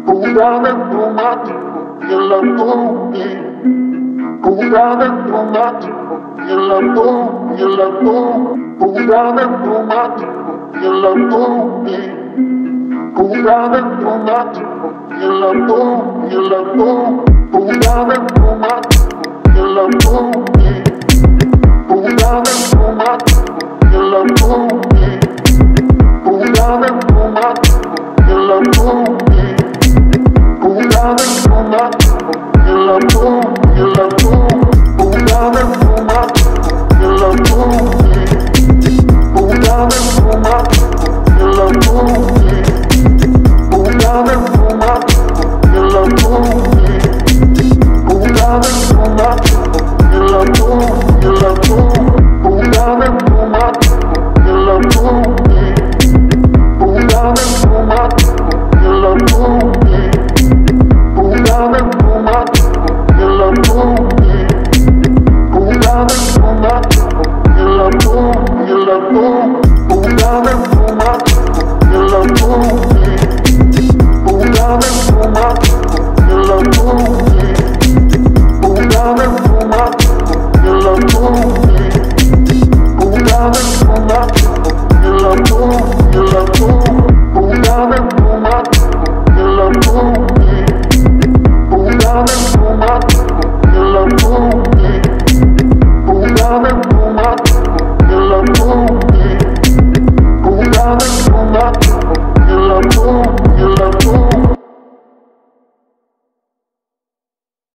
Go down and through my people, you love me. Go down and through my people, you love me. Go down and through my people, you love me. Go down and through my people, you love me. Go down and through my people, you love me. Go down and through my people, you love me.